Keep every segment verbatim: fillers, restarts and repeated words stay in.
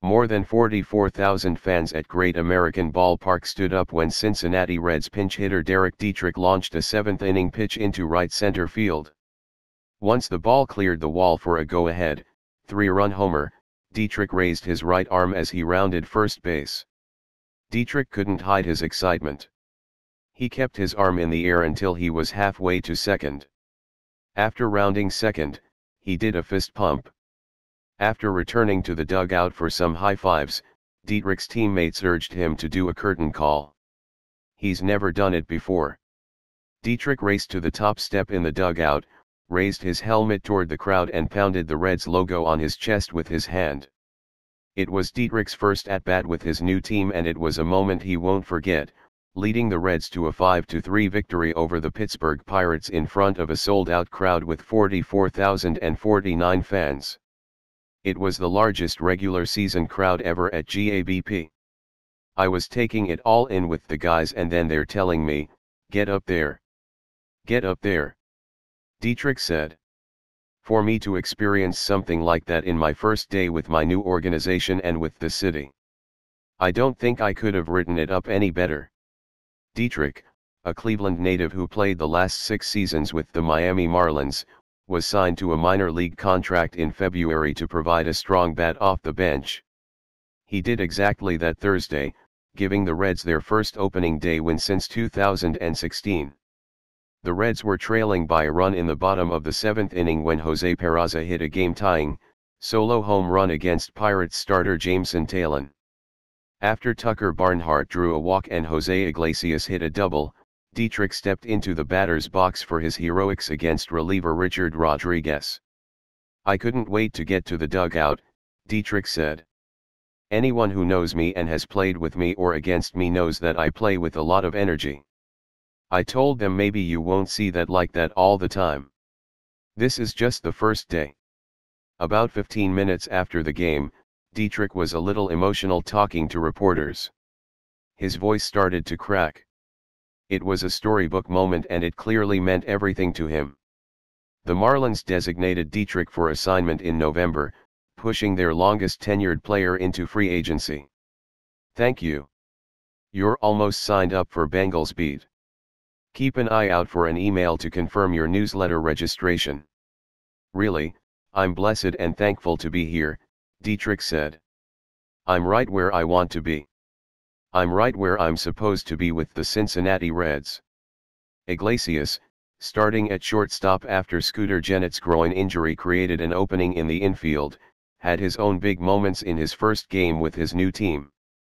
More than forty-four thousand fans at Great American Ballpark stood up when Cincinnati Reds pinch hitter Dietrich launched a seventh-inning pitch into right center field. Once the ball cleared the wall for a go-ahead, three-run homer, Dietrich raised his right arm as he rounded first base. Dietrich couldn't hide his excitement. He kept his arm in the air until he was halfway to second. After rounding second, he did a fist pump. After returning to the dugout for some high fives, Dietrich's teammates urged him to do a curtain call. He's never done it before. Dietrich raced to the top step in the dugout, raised his helmet toward the crowd and pounded the Reds logo on his chest with his hand. It was Dietrich's first at-bat with his new team and it was a moment he won't forget, leading the Reds to a five to three victory over the Pittsburgh Pirates in front of a sold-out crowd with forty-four thousand forty-nine fans. It was the largest regular season crowd ever at G A B P. I was taking it all in with the guys and then they're telling me, "Get up there. Get up there," Dietrich said. For me to experience something like that in my first day with my new organization and with the city, I don't think I could have written it up any better. Dietrich, a Cleveland native who played the last six seasons with the Miami Marlins, was signed to a minor league contract in February to provide a strong bat off the bench. He did exactly that Thursday, giving the Reds their first opening day win since two thousand sixteen. The Reds were trailing by a run in the bottom of the seventh inning when Jose Peraza hit a game-tying, solo home run against Pirates starter Jameson Taillon. After Tucker Barnhart drew a walk and Jose Iglesias hit a double, Dietrich stepped into the batter's box for his heroics against reliever Richard Rodriguez. "I couldn't wait to get to the dugout," Dietrich said. "Anyone who knows me and has played with me or against me knows that I play with a lot of energy. I told them maybe you won't see that like that all the time. This is just the first day." About fifteen minutes after the game, Dietrich was a little emotional talking to reporters. His voice started to crack. It was a storybook moment and it clearly meant everything to him. The Marlins designated Dietrich for assignment in November, pushing their longest tenured player into free agency. "Thank you. You're almost signed up for Bengals beat. Keep an eye out for an email to confirm your newsletter registration. Really, I'm blessed and thankful to be here," Dietrich said. "I'm right where I want to be. I'm right where I'm supposed to be with the Cincinnati Reds." Iglesias, starting at shortstop after Scooter Gennett's groin injury created an opening in the infield, had his own big moments in his first game with his new team.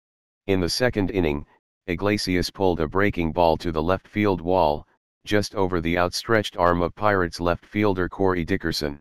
In the second inning, Iglesias pulled a breaking ball to the left field wall, just over the outstretched arm of Pirates left fielder Corey Dickerson.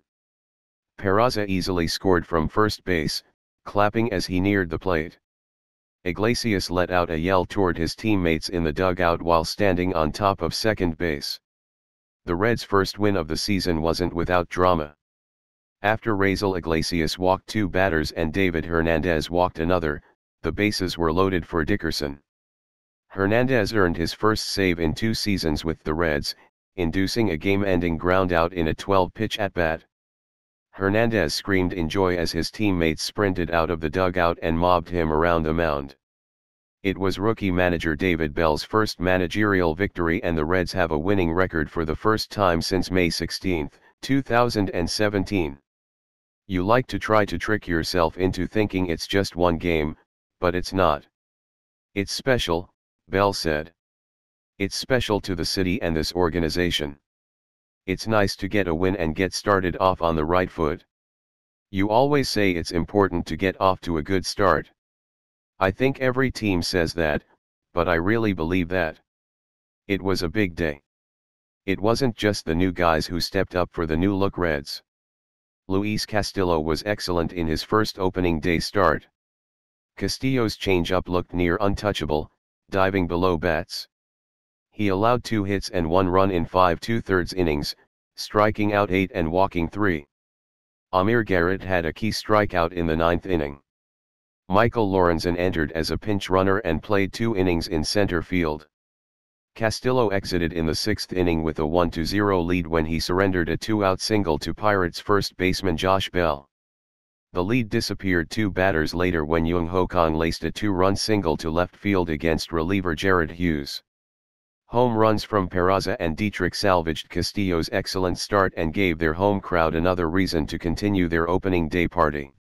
Peraza easily scored from first base, clapping as he neared the plate. Iglesias let out a yell toward his teammates in the dugout while standing on top of second base. The Reds' first win of the season wasn't without drama. After Raisel Iglesias walked two batters and David Hernandez walked another, the bases were loaded for Dickerson. Hernandez earned his first save in two seasons with the Reds, inducing a game-ending groundout in a twelve-pitch at-bat. Hernandez screamed in joy as his teammates sprinted out of the dugout and mobbed him around the mound. It was rookie manager David Bell's first managerial victory and the Reds have a winning record for the first time since May sixteenth, two thousand seventeen. You like to try to trick yourself into thinking it's just one game, but it's not. It's special, Bell said. It's special to the city and this organization. It's nice to get a win and get started off on the right foot. You always say it's important to get off to a good start. I think every team says that, but I really believe that. It was a big day. It wasn't just the new guys who stepped up for the new look Reds. Luis Castillo was excellent in his first opening day start. Castillo's changeup looked near untouchable, diving below bats. He allowed two hits and one run in five two-thirds innings, striking out eight and walking three. Amir Garrett had a key strikeout in the ninth inning. Michael Lorenzen entered as a pinch runner and played two innings in center field. Castillo exited in the sixth inning with a one to zero lead when he surrendered a two-out single to Pirates first baseman Josh Bell. The lead disappeared two batters later when Jung Ho Kang laced a two-run single to left field against reliever Jared Hughes. Home runs from Peraza and Dietrich salvaged Castillo's excellent start and gave their home crowd another reason to continue their opening day party.